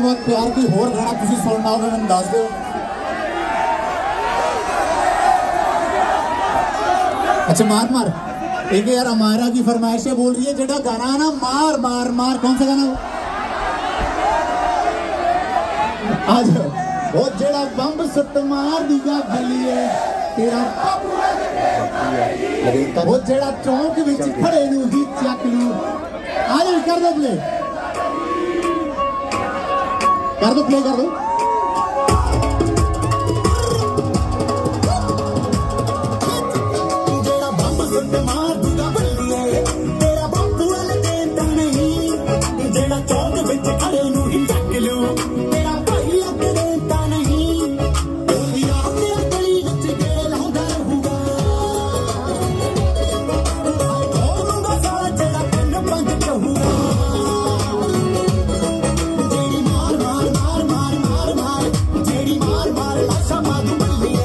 बहुत प्यार की होर गाना तुसी सुनना होगा मैं दस दो। अच्छा मार मार एक यार हमारा की फरमाइश है बोल रही है जेड़ा गाना है ना मार मार मार कौन सा गाना आज वो जेड़ा बम्ब सुट मार दिया गलिए तेरा वो जेड़ा चौक विच खड़े नू ही चक लू आज कर दो प्ले कर दो प्ले कर दो। मार मार मार मार मार जेड़ी मार मार लाशा माधु बल्ली